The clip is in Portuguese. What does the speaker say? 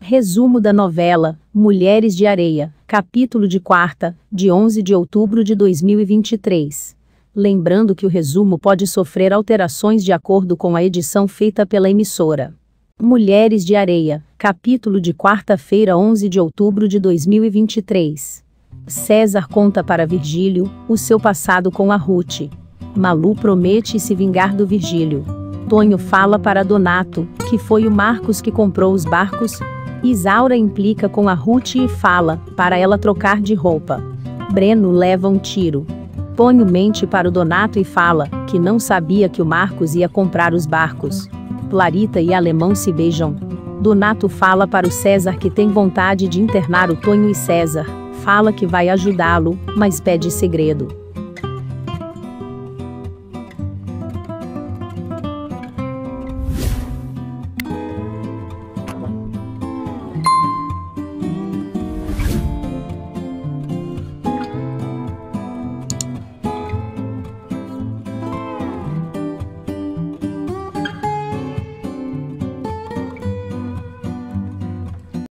Resumo da novela Mulheres de Areia, capítulo de quarta, de 11 de outubro de 2023. Lembrando que o resumo pode sofrer alterações de acordo com a edição feita pela emissora. Mulheres de Areia, capítulo de quarta-feira, 11 de outubro de 2023. César conta para Virgílio o seu passado com a Ruth. Malu promete se vingar do Virgílio. Tonho fala para Donato que foi o Marcos que comprou os barcos. Isaura implica com a Ruth e fala para ela trocar de roupa. Breno leva um tiro. Tonho mente para o Donato e fala que não sabia que o Marcos ia comprar os barcos. Clarita e Alemão se beijam. Donato fala para o César que tem vontade de internar o Tonho e César fala que vai ajudá-lo, mas pede segredo.